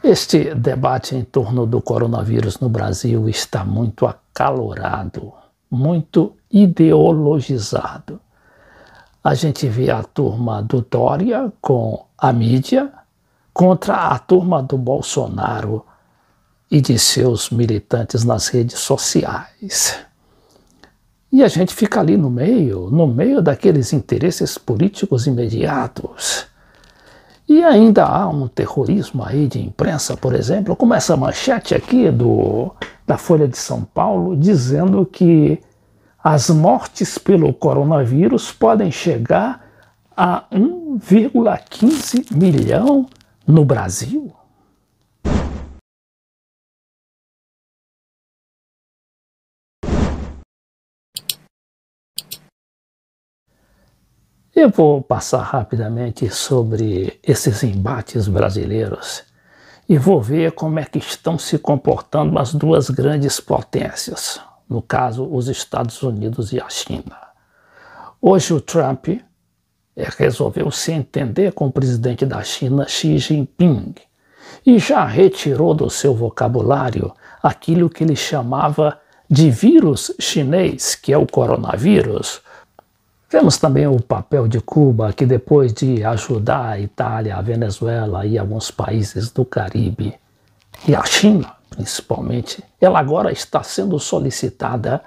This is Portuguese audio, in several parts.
Este debate em torno do coronavírus no Brasil está muito acalorado, muito ideologizado. A gente vê a turma do Dória com a mídia contra a turma do Bolsonaro e de seus militantes nas redes sociais. E a gente fica ali no meio daqueles interesses políticos imediatos. E ainda há um terrorismo aí de imprensa, por exemplo, como essa manchete aqui da Folha de São Paulo, dizendo que as mortes pelo coronavírus podem chegar a 1,15 milhão no Brasil. Eu vou passar rapidamente sobre esses embates brasileiros e vou ver como é que estão se comportando as duas grandes potências, no caso, os Estados Unidos e a China. Hoje o Trump resolveu se entender com o presidente da China, Xi Jinping, e já retirou do seu vocabulário aquilo que ele chamava de vírus chinês, que é o coronavírus. Vemos também o papel de Cuba, que depois de ajudar a Itália, a Venezuela e alguns países do Caribe, e a China, principalmente, ela agora está sendo solicitada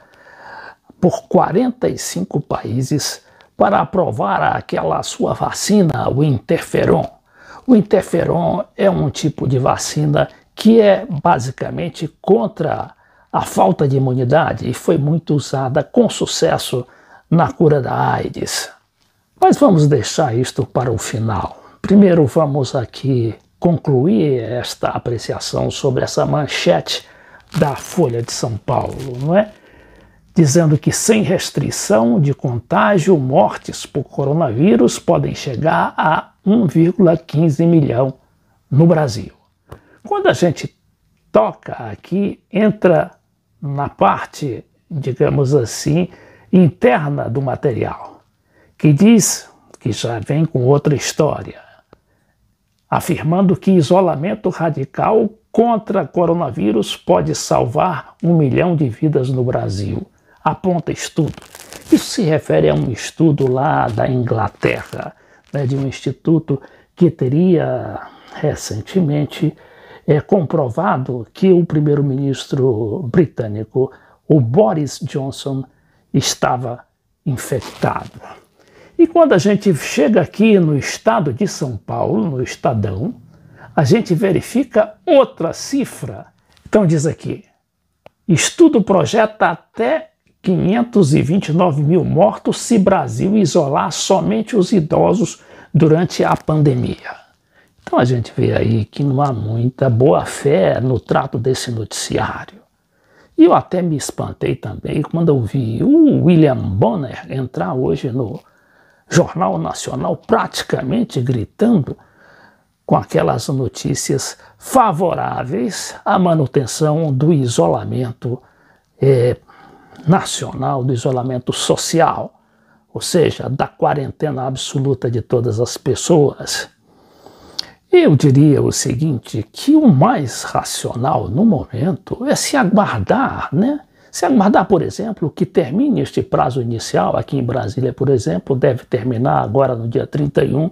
por 45 países para aprovar aquela sua vacina, o interferon. O interferon é um tipo de vacina que é basicamente contra a falta de imunidade e foi muito usada com sucesso na cura da AIDS. Mas vamos deixar isto para o final. Primeiro vamos aqui concluir esta apreciação sobre essa manchete da Folha de São Paulo, não é? Dizendo que sem restrição de contágio, mortes por coronavírus podem chegar a 1,15 milhão no Brasil. Quando a gente toca aqui, entra na parte, digamos assim, interna do material, que diz que já vem com outra história, afirmando que isolamento radical contra coronavírus pode salvar 1 milhão de vidas no Brasil, aponta estudo. Isso se refere a um estudo lá da Inglaterra, né, de um instituto que teria recentemente comprovado que o primeiro-ministro britânico, o Boris Johnson, estava infectado. E quando a gente chega aqui no estado de São Paulo, no Estadão, a gente verifica outra cifra. Então diz aqui, estudo projeta até 529 mil mortos se Brasil isolar somente os idosos durante a pandemia. Então a gente vê aí que não há muita boa-fé no trato desse noticiário. E eu até me espantei também quando eu vi o William Bonner entrar hoje no Jornal Nacional praticamente gritando com aquelas notícias favoráveis à manutenção do isolamento nacional, do isolamento social, ou seja, da quarentena absoluta de todas as pessoas. Eu diria o seguinte, que o mais racional no momento é se aguardar, né? Se aguardar, por exemplo, que termine este prazo inicial, aqui em Brasília, por exemplo, deve terminar agora no dia 31,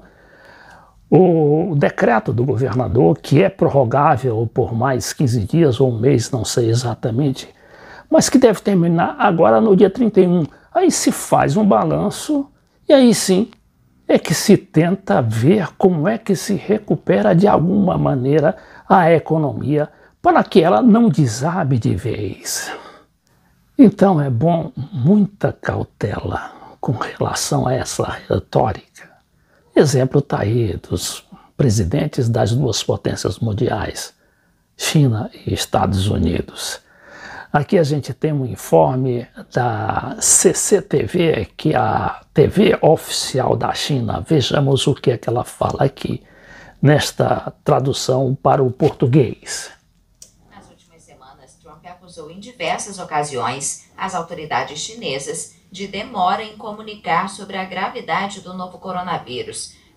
o decreto do governador, que é prorrogável por mais 15 dias ou um mês, não sei exatamente, mas que deve terminar agora no dia 31. Aí se faz um balanço e aí sim é que se tenta ver como é que se recupera de alguma maneira a economia para que ela não desabe de vez. Então é bom muita cautela com relação a essa retórica. Exemplo está aí dos presidentes das duas potências mundiais, China e Estados Unidos. Aqui a gente tem um informe da CCTV, que é a TV oficial da China. Vejamos o que é que ela fala aqui, nesta tradução para o português. Nas últimas semanas, Trump acusou em diversas ocasiões as autoridades chinesas de demora em comunicar sobre a gravidade do novo coronavírus,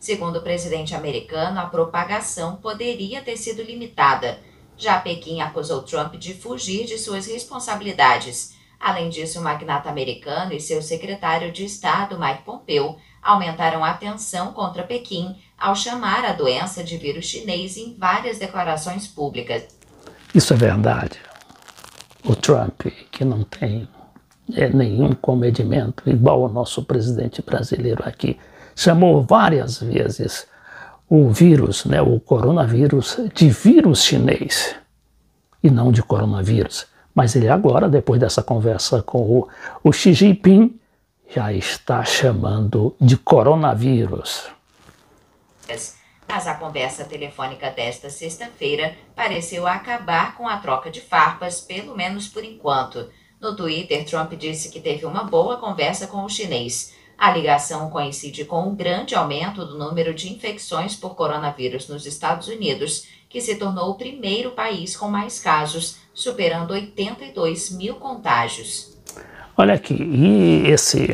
Segundo o presidente americano, a propagação poderia ter sido limitada. Já Pequim acusou Trump de fugir de suas responsabilidades. Além disso, o magnata americano e seu secretário de Estado, Mike Pompeo, aumentaram a tensão contra Pequim ao chamar a doença de vírus chinês em várias declarações públicas. Isso é verdade. O Trump, que não tem nenhum comedimento, igual o nosso presidente brasileiro aqui, chamou várias vezes o vírus, o coronavírus, de vírus chinês e não de coronavírus. Mas ele agora, depois dessa conversa com o Xi Jinping, já está chamando de coronavírus. Mas a conversa telefônica desta sexta-feira pareceu acabar com a troca de farpas, pelo menos por enquanto. No Twitter, Trump disse que teve uma boa conversa com o chinês. A ligação coincide com o grande aumento do número de infecções por coronavírus nos Estados Unidos, que se tornou o primeiro país com mais casos, superando 82 mil contágios. Olha aqui, e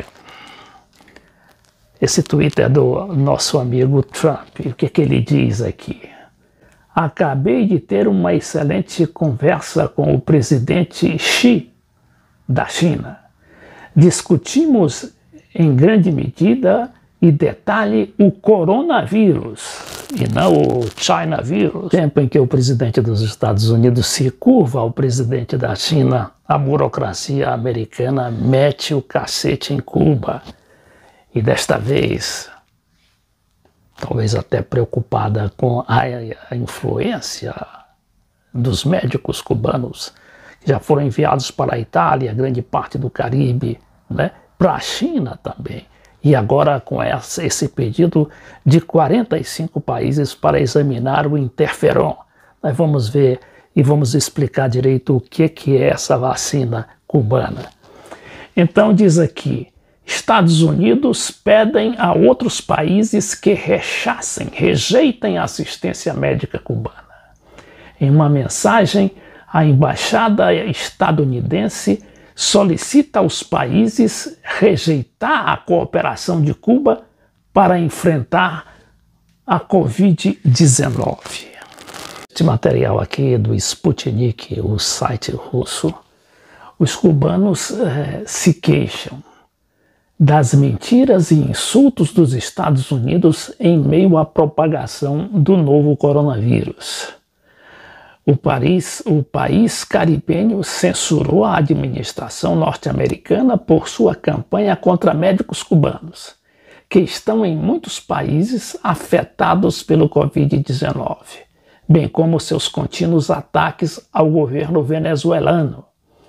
esse Twitter do nosso amigo Trump, o que ele diz aqui? Acabei de ter uma excelente conversa com o presidente Xi da China. Discutimos em grande medida e detalhe o coronavírus e não o China vírus. No tempo em que o presidente dos Estados Unidos se curva ao presidente da China, a burocracia americana mete o cacete em Cuba. E desta vez, talvez até preocupada com a influência dos médicos cubanos, que já foram enviados para a Itália, grande parte do Caribe, para a China também. E agora com esse pedido de 45 países para examinar o interferon. Nós vamos ver e vamos explicar direito o que é essa vacina cubana. Então diz aqui, Estados Unidos pedem a outros países que rejeitem a assistência médica cubana. Em uma mensagem, a embaixada estadunidense solicita aos países rejeitar a cooperação de Cuba para enfrentar a Covid-19. Este material aqui do Sputnik, o site russo, os cubanos se queixam das mentiras e insultos dos Estados Unidos em meio à propagação do novo coronavírus. O país caribenho censurou a administração norte-americana por sua campanha contra médicos cubanos, que estão em muitos países afetados pelo Covid-19, bem como seus contínuos ataques ao governo venezuelano.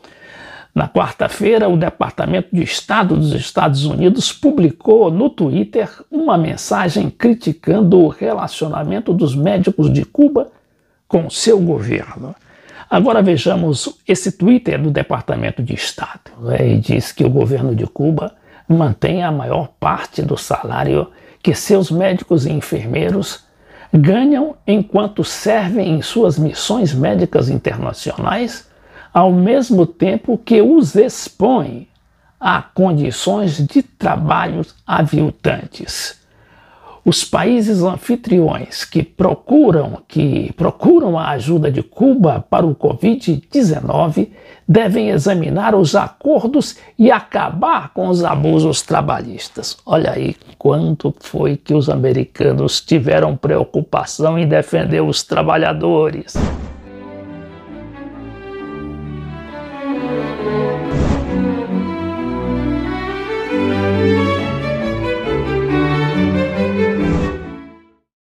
Na quarta-feira, o Departamento de Estado dos Estados Unidos publicou no Twitter uma mensagem criticando o relacionamento dos médicos de Cuba com seu governo. Agora vejamos esse Twitter do Departamento de Estado. E diz que o governo de Cuba mantém a maior parte do salário que seus médicos e enfermeiros ganham enquanto servem em suas missões médicas internacionais, ao mesmo tempo que os expõe a condições de trabalho aviltantes. Os países anfitriões que procuram a ajuda de Cuba para o Covid-19 devem examinar os acordos e acabar com os abusos trabalhistas. Olha aí quanto foi que os americanos tiveram preocupação em defender os trabalhadores.